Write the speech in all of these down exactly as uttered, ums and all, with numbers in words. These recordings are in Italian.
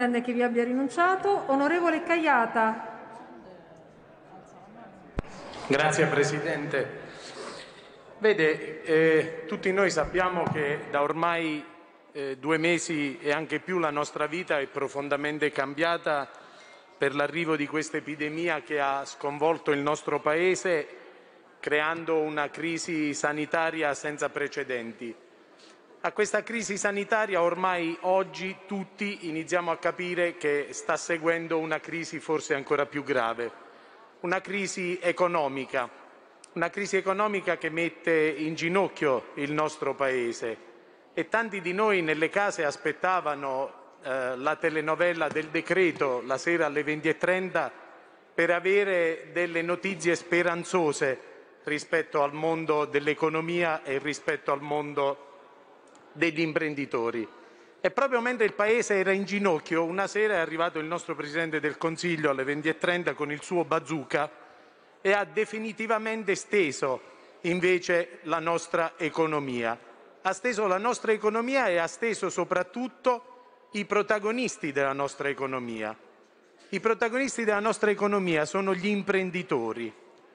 Che vi abbia rinunciato. Onorevole Caiata. Grazie Presidente. Vede, eh, tutti noi sappiamo che da ormai eh, due mesi e anche più la nostra vita è profondamente cambiata per l'arrivo di questa epidemia che ha sconvolto il nostro Paese, creando una crisi sanitaria senza precedenti. A questa crisi sanitaria ormai oggi tutti iniziamo a capire che sta seguendo una crisi forse ancora più grave, una crisi economica, una crisi economica che mette in ginocchio il nostro Paese e tanti di noi nelle case aspettavano eh, la telenovela del decreto la sera alle venti e trenta per avere delle notizie speranzose rispetto al mondo dell'economia e rispetto al mondo degli imprenditori. E proprio mentre il Paese era in ginocchio, una sera è arrivato il nostro Presidente del Consiglio alle venti e trenta con il suo bazooka e ha definitivamente steso invece la nostra economia. Ha steso la nostra economia e ha steso soprattutto i protagonisti della nostra economia. I protagonisti della nostra economia sono gli imprenditori.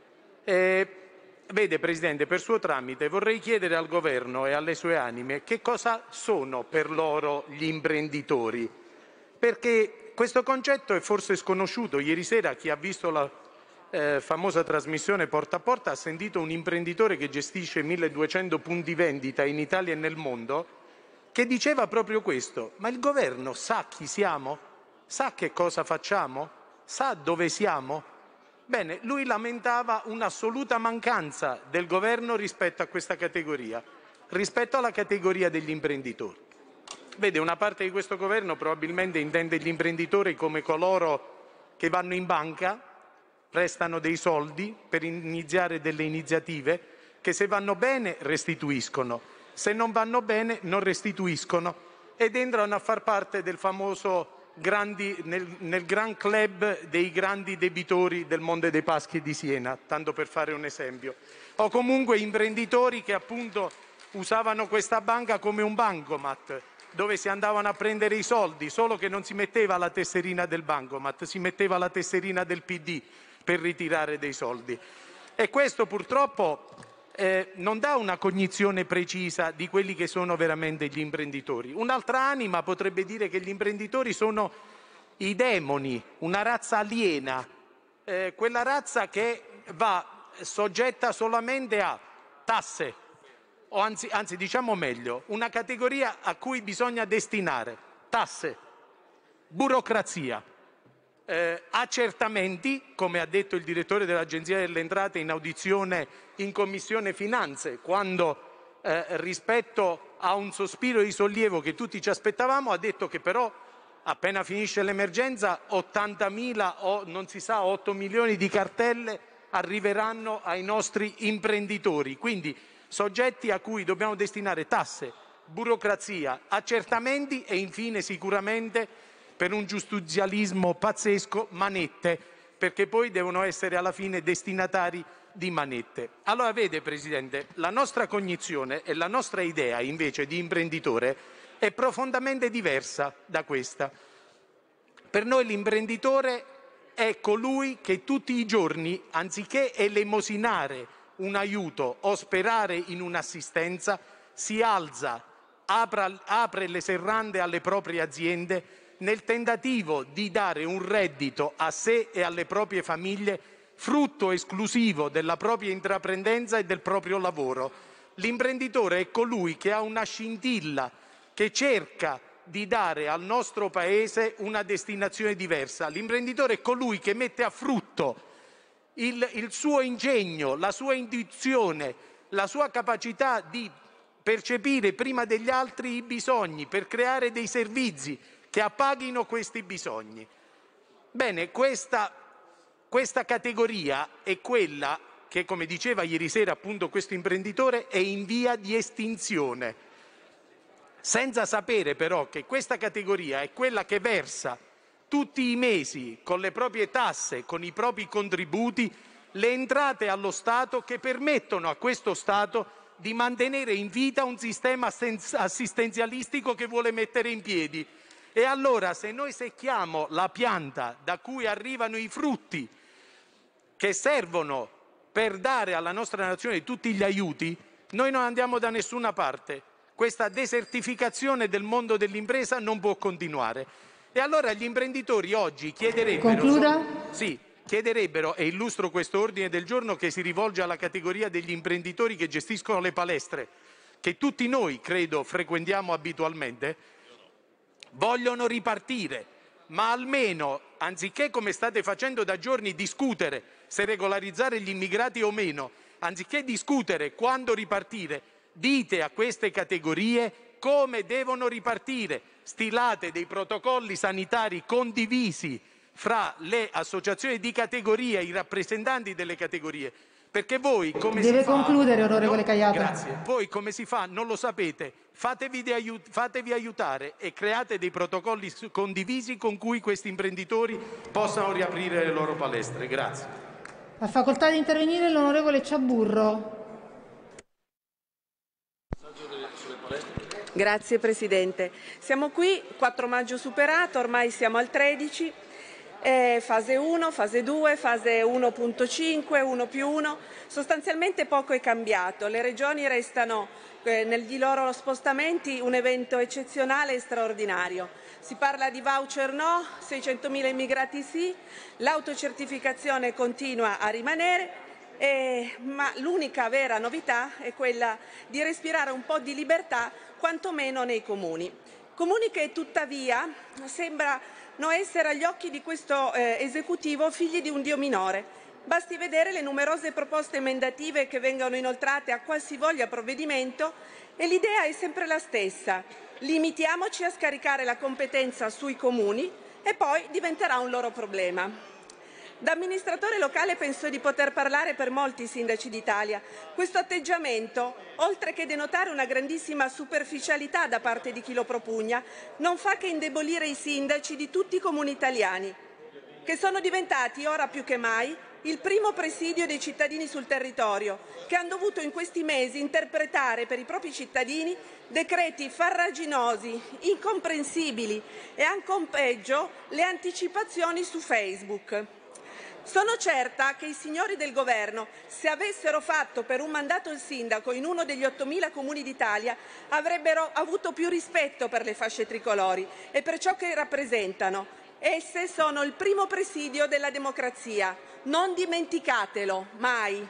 Eh, Vede, Presidente, per suo tramite vorrei chiedere al Governo e alle sue anime che cosa sono per loro gli imprenditori, perché questo concetto è forse sconosciuto. Ieri sera chi ha visto la eh, famosa trasmissione Porta a Porta ha sentito un imprenditore che gestisce milleduecento punti vendita in Italia e nel mondo che diceva proprio questo: ma il Governo sa chi siamo? Sa che cosa facciamo? Sa dove siamo? Bene, lui lamentava un'assoluta mancanza del Governo rispetto a questa categoria, rispetto alla categoria degli imprenditori. Vede, una parte di questo Governo probabilmente intende gli imprenditori come coloro che vanno in banca, prestano dei soldi per iniziare delle iniziative che se vanno bene restituiscono, se non vanno bene non restituiscono ed entrano a far parte del famoso Grandi, nel, nel gran club dei grandi debitori del Monte dei Paschi di Siena, tanto per fare un esempio, o comunque imprenditori che appunto usavano questa banca come un bancomat, dove si andavano a prendere i soldi, solo che non si metteva la tesserina del bancomat, si metteva la tesserina del P D per ritirare dei soldi. E questo purtroppo Eh, non dà una cognizione precisa di quelli che sono veramente gli imprenditori. Un'altra anima potrebbe dire che gli imprenditori sono i demoni, una razza aliena, eh, quella razza che va soggetta solamente a tasse, o anzi, anzi diciamo meglio, una categoria a cui bisogna destinare tasse, burocrazia, Eh, accertamenti, come ha detto il direttore dell'Agenzia delle Entrate in audizione in Commissione Finanze, quando eh, rispetto a un sospiro di sollievo che tutti ci aspettavamo ha detto che però appena finisce l'emergenza ottantamila o non si sa otto milioni di cartelle arriveranno ai nostri imprenditori, quindi soggetti a cui dobbiamo destinare tasse, burocrazia, accertamenti e infine sicuramente, per un giustizialismo pazzesco, manette, perché poi devono essere alla fine destinatari di manette. Allora vede, Presidente, la nostra cognizione e la nostra idea invece di imprenditore è profondamente diversa da questa. Per noi l'imprenditore è colui che tutti i giorni, anziché elemosinare un aiuto o sperare in un'assistenza, si alza, apre, apre le serrande alle proprie aziende nel tentativo di dare un reddito a sé e alle proprie famiglie, frutto esclusivo della propria intraprendenza e del proprio lavoro. L'imprenditore è colui che ha una scintilla, che cerca di dare al nostro Paese una destinazione diversa. L'imprenditore è colui che mette a frutto il, il suo ingegno, la sua intuizione, la sua capacità di percepire prima degli altri i bisogni per creare dei servizi che appaghino questi bisogni. Bene, questa, questa categoria è quella che, come diceva ieri sera appunto questo imprenditore, è in via di estinzione, senza sapere però che questa categoria è quella che versa tutti i mesi con le proprie tasse, con i propri contributi, le entrate allo Stato che permettono a questo Stato di mantenere in vita un sistema assistenzialistico che vuole mettere in piedi E allora, se noi secchiamo la pianta da cui arrivano i frutti che servono per dare alla nostra nazione tutti gli aiuti, noi non andiamo da nessuna parte. Questa desertificazione del mondo dell'impresa non può continuare. E allora gli imprenditori oggi chiederebbero... Concluda. Sì, chiederebbero, e illustro questo ordine del giorno che si rivolge alla categoria degli imprenditori che gestiscono le palestre, che tutti noi, credo, frequentiamo abitualmente, vogliono ripartire, ma almeno, anziché come state facendo da giorni discutere se regolarizzare gli immigrati o meno, anziché discutere quando ripartire, dite a queste categorie come devono ripartire, stilate dei protocolli sanitari condivisi fra le associazioni di categoria, i rappresentanti delle categorie, perché voi come Deve si fa... concludere, onorevole Caiata. Grazie. Voi come si fa? Non lo sapete. Fatevi, di aiut- fatevi aiutare e create dei protocolli condivisi con cui questi imprenditori possano riaprire le loro palestre. Grazie. Ha facoltà di intervenire l'onorevole Ciaburro. Grazie Presidente. Siamo qui, quattro maggio superato, ormai siamo al tredici, eh, fase uno, fase due, fase uno punto cinque, uno più uno, sostanzialmente poco è cambiato. Le regioni restano eh, negli loro spostamenti un evento eccezionale e straordinario. Si parla di voucher no, seicentomila immigrati sì, l'autocertificazione continua a rimanere. Eh, ma l'unica vera novità è quella di respirare un po' di libertà, quantomeno nei comuni. Comuni che tuttavia sembrano essere agli occhi di questo eh, esecutivo figli di un dio minore. Basti vedere le numerose proposte emendative che vengono inoltrate a qualsivoglia provvedimento e l'idea è sempre la stessa. Limitiamoci a scaricare la competenza sui comuni e poi diventerà un loro problema. Da amministratore locale penso di poter parlare per molti sindaci d'Italia. Questo atteggiamento, oltre che denotare una grandissima superficialità da parte di chi lo propugna, non fa che indebolire i sindaci di tutti i comuni italiani, che sono diventati ora più che mai il primo presidio dei cittadini sul territorio, che hanno dovuto in questi mesi interpretare per i propri cittadini decreti farraginosi, incomprensibili e ancora peggio le anticipazioni su Facebook. Sono certa che i signori del Governo, se avessero fatto per un mandato il sindaco in uno degli ottomila comuni d'Italia, avrebbero avuto più rispetto per le fasce tricolori e per ciò che rappresentano. Esse sono il primo presidio della democrazia. Non dimenticatelo, mai.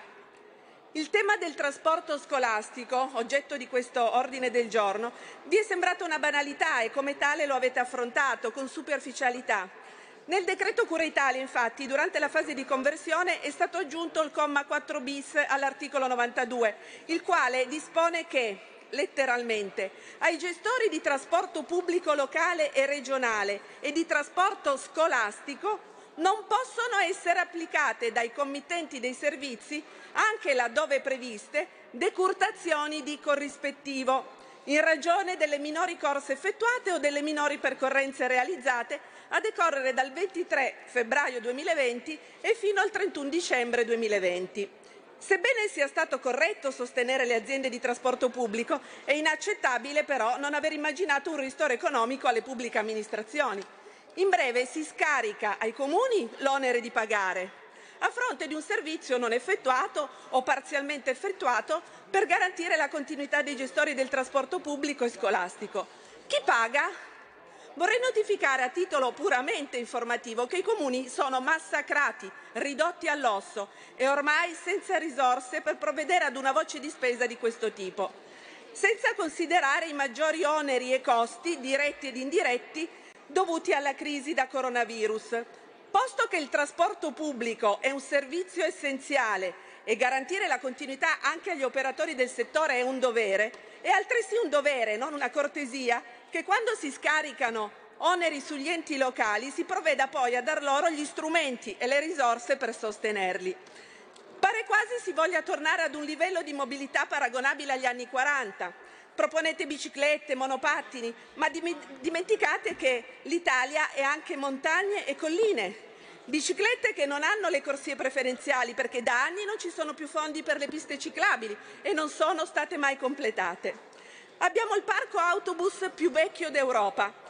Il tema del trasporto scolastico, oggetto di questo ordine del giorno, vi è sembrato una banalità e come tale lo avete affrontato con superficialità. Nel decreto Cura Italia, infatti, durante la fase di conversione è stato aggiunto il comma quattro bis all'articolo novantadue, il quale dispone che, letteralmente, ai gestori di trasporto pubblico locale e regionale e di trasporto scolastico non possono essere applicate dai committenti dei servizi, anche laddove previste, decurtazioni di corrispettivo, in ragione delle minori corse effettuate o delle minori percorrenze realizzate a decorrere dal ventitré febbraio duemilaventi e fino al trentuno dicembre duemilaventi. Sebbene sia stato corretto sostenere le aziende di trasporto pubblico, è inaccettabile però non aver immaginato un ristoro economico alle pubbliche amministrazioni. In breve, si scarica ai comuni l'onere di pagare, a fronte di un servizio non effettuato o parzialmente effettuato per garantire la continuità dei gestori del trasporto pubblico e scolastico. Chi paga? Vorrei notificare a titolo puramente informativo che i comuni sono massacrati, ridotti all'osso e ormai senza risorse per provvedere ad una voce di spesa di questo tipo, senza considerare i maggiori oneri e costi diretti ed indiretti dovuti alla crisi da coronavirus. Posto che il trasporto pubblico è un servizio essenziale e garantire la continuità anche agli operatori del settore è un dovere, è altresì un dovere, non una cortesia, che quando si scaricano oneri sugli enti locali si provveda poi a dar loro gli strumenti e le risorse per sostenerli. Pare quasi si voglia tornare ad un livello di mobilità paragonabile agli anni quaranta. Proponete biciclette, monopattini, ma dimenticate che l'Italia è anche montagne e colline. Biciclette che non hanno le corsie preferenziali perché da anni non ci sono più fondi per le piste ciclabili e non sono state mai completate. Abbiamo il parco autobus più vecchio d'Europa.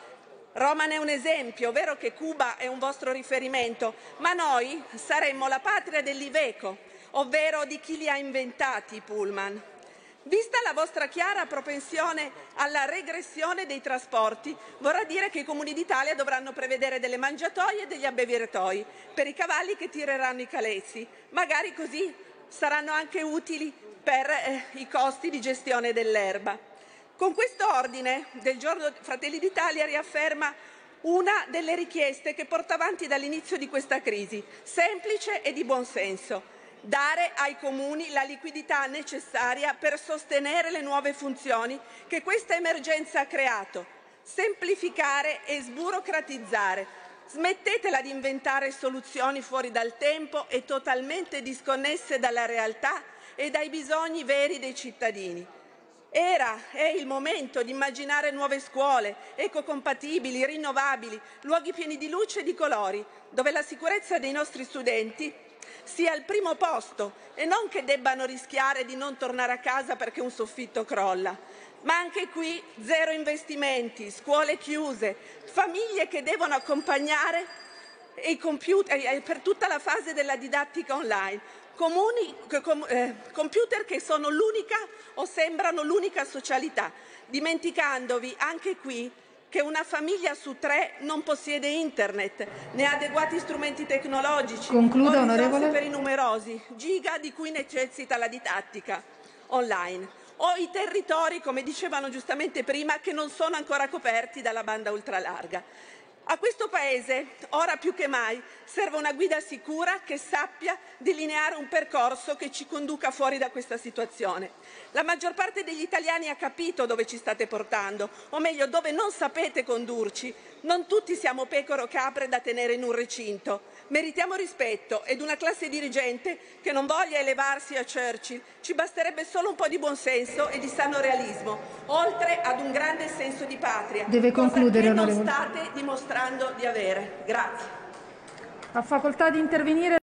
Roma ne è un esempio, vero che Cuba è un vostro riferimento, ma noi saremmo la patria dell'Iveco, ovvero di chi li ha inventati i pullman. Vista la vostra chiara propensione alla regressione dei trasporti, vorrà dire che i comuni d'Italia dovranno prevedere delle mangiatoie e degli abbeveratoi per i cavalli che tireranno i calesi. Magari così saranno anche utili per eh, i costi di gestione dell'erba. Con questo ordine del giorno Fratelli d'Italia riafferma una delle richieste che porta avanti dall'inizio di questa crisi, semplice e di buon senso: dare ai comuni la liquidità necessaria per sostenere le nuove funzioni che questa emergenza ha creato, semplificare e sburocratizzare. Smettetela di inventare soluzioni fuori dal tempo e totalmente disconnesse dalla realtà e dai bisogni veri dei cittadini. Era, è il momento di immaginare nuove scuole, ecocompatibili, rinnovabili, luoghi pieni di luce e di colori, dove la sicurezza dei nostri studenti sia al primo posto e non che debbano rischiare di non tornare a casa perché un soffitto crolla. Ma anche qui zero investimenti, scuole chiuse, famiglie che devono accompagnare i computer per tutta la fase della didattica online, comuni, com, eh, computer che sono l'unica o sembrano l'unica socialità, dimenticandovi anche qui che una famiglia su tre non possiede internet, né adeguati strumenti tecnologici, Concluda, o risorse onorevole. per i numerosi giga di cui necessita la didattica online, o i territori, come dicevano giustamente prima, che non sono ancora coperti dalla banda ultralarga. A questo Paese, ora più che mai, serve una guida sicura che sappia delineare un percorso che ci conduca fuori da questa situazione. La maggior parte degli italiani ha capito dove ci state portando, o meglio dove non sapete condurci. Non tutti siamo pecore o capre da tenere in un recinto. Meritiamo rispetto ed una classe dirigente che non voglia elevarsi a Churchill. Ci basterebbe solo un po' di buonsenso e di sano realismo, oltre ad un grande senso di patria. Deve concludere, cosa che non onorevole. state dimostrando di avere. Grazie. Ha facoltà di intervenire